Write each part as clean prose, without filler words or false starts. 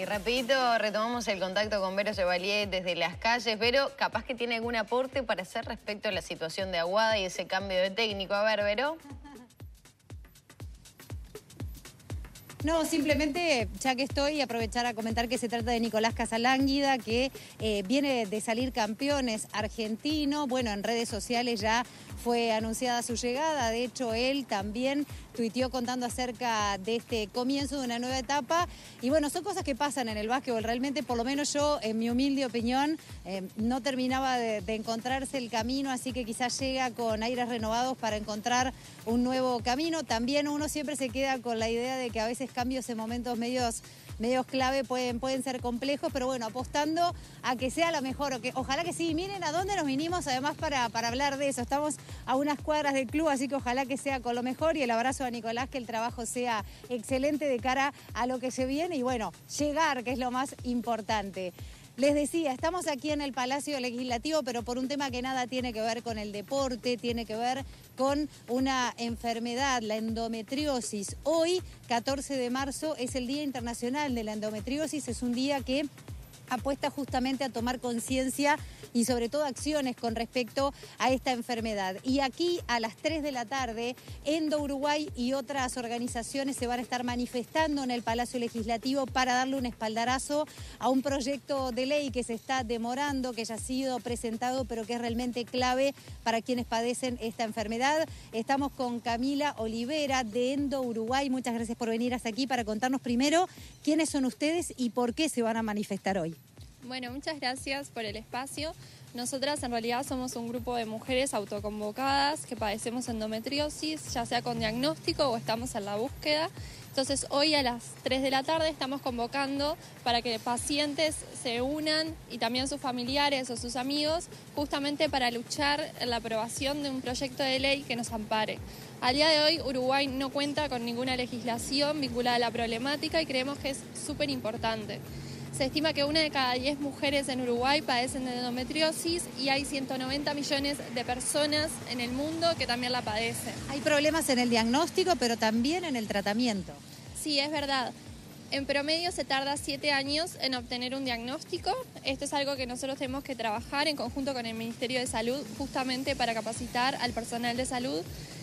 Y rapidito retomamos el contacto con Vero Chevalier desde las calles. Vero, capaz que tiene algún aporte para hacer respecto a la situación de Aguada y ese cambio de técnico. A ver, Vero. No, simplemente, ya que estoy, aprovechar a comentar que se trata de Nicolás Casalánguida, que viene de salir campeones argentino. Bueno, en redes sociales ya fue anunciada su llegada. De hecho, él también tuiteó contando acerca de este comienzo de una nueva etapa. Y bueno, son cosas que pasan en el básquetbol. Realmente, por lo menos yo, en mi humilde opinión, no terminaba de encontrarse el camino, así que quizás llega con aires renovados para encontrar un nuevo camino. También uno siempre se queda con la idea de que a veces cambios en momentos medios clave pueden ser complejos, pero bueno, apostando a que sea la mejor, ojalá que sí. Miren a dónde nos vinimos además para hablar de eso. Estamos a unas cuadras del club, así que ojalá que sea con lo mejor, y el abrazo a Nicolás, que el trabajo sea excelente de cara a lo que se viene y bueno, llegar, que es lo más importante. Les decía, estamos aquí en el Palacio Legislativo, pero por un tema que nada tiene que ver con el deporte, tiene que ver con una enfermedad, la endometriosis. Hoy, 14 de marzo, es el Día Internacional de la Endometriosis. Es un día que apuesta justamente a tomar conciencia y sobre todo acciones con respecto a esta enfermedad. Y aquí a las 3 de la tarde, Endo Uruguay y otras organizaciones se van a estar manifestando en el Palacio Legislativo para darle un espaldarazo a un proyecto de ley que se está demorando, que ya ha sido presentado, pero que es realmente clave para quienes padecen esta enfermedad. Estamos con Camila Olivera de Endo Uruguay. Muchas gracias por venir hasta aquí para contarnos primero quiénes son ustedes y por qué se van a manifestar hoy. Bueno, muchas gracias por el espacio. Nosotras en realidad somos un grupo de mujeres autoconvocadas que padecemos endometriosis, ya sea con diagnóstico o estamos en la búsqueda. Entonces hoy a las 3 de la tarde estamos convocando para que pacientes se unan y también sus familiares o sus amigos, justamente para luchar en la aprobación de un proyecto de ley que nos ampare. Al día de hoy Uruguay no cuenta con ninguna legislación vinculada a la problemática y creemos que es súper importante. Se estima que 1 de cada 10 mujeres en Uruguay padecen de endometriosis y hay 190 millones de personas en el mundo que también la padecen. Hay problemas en el diagnóstico, pero también en el tratamiento. Sí, es verdad. En promedio se tarda 7 años en obtener un diagnóstico. Esto es algo que nosotros tenemos que trabajar en conjunto con el Ministerio de Salud, justamente para capacitar al personal de salud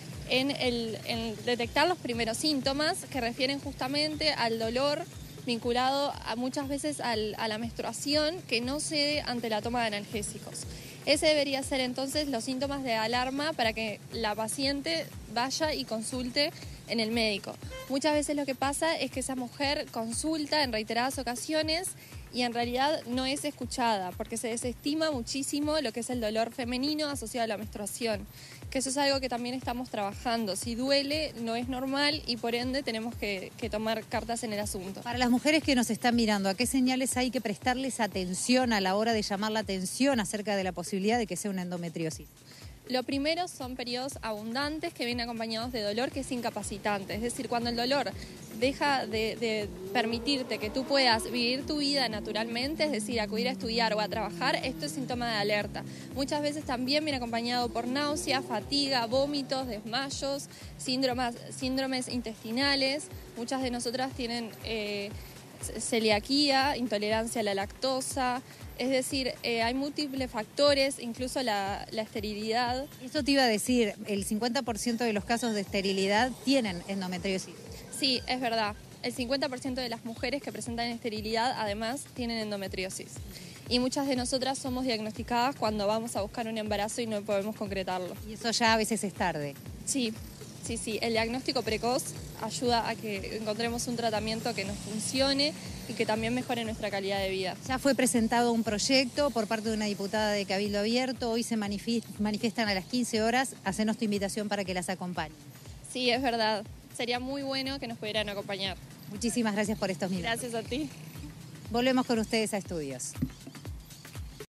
en detectar los primeros síntomas que refieren justamente al dolor vinculado a muchas veces a la menstruación que no cede ante la toma de analgésicos. Ese debería ser entonces los síntomas de alarma para que la paciente vaya y consulte en el médico. Muchas veces lo que pasa es que esa mujer consulta en reiteradas ocasiones y en realidad no es escuchada porque se desestima muchísimo lo que es el dolor femenino asociado a la menstruación, que eso es algo que también estamos trabajando. Si duele, no es normal y por ende tenemos que tomar cartas en el asunto. Para las mujeres que nos están mirando, ¿a qué señales hay que prestarles atención a la hora de llamar la atención acerca de la posibilidad de que sea una endometriosis? Lo primero son periodos abundantes que vienen acompañados de dolor que es incapacitante. Es decir, cuando el dolor deja de permitirte que tú puedas vivir tu vida naturalmente, es decir, acudir a estudiar o a trabajar, esto es síntoma de alerta. Muchas veces también viene acompañado por náusea, fatiga, vómitos, desmayos, síndromes intestinales. Muchas de nosotras tienen celiaquía, intolerancia a la lactosa. Es decir, hay múltiples factores, incluso la esterilidad. Eso te iba a decir, el 50% de los casos de esterilidad tienen endometriosis. Sí, es verdad. El 50% de las mujeres que presentan esterilidad además tienen endometriosis. Y muchas de nosotras somos diagnosticadas cuando vamos a buscar un embarazo y no podemos concretarlo. Y eso ya a veces es tarde. Sí. El diagnóstico precoz ayuda a que encontremos un tratamiento que nos funcione y que también mejore nuestra calidad de vida. Ya fue presentado un proyecto por parte de una diputada de Cabildo Abierto. Hoy se manifiestan a las 15 horas. Hacenos tu invitación para que las acompañen. Sí, es verdad. Sería muy bueno que nos pudieran acompañar. Muchísimas gracias por estos minutos. Gracias a ti. Volvemos con ustedes a Estudios.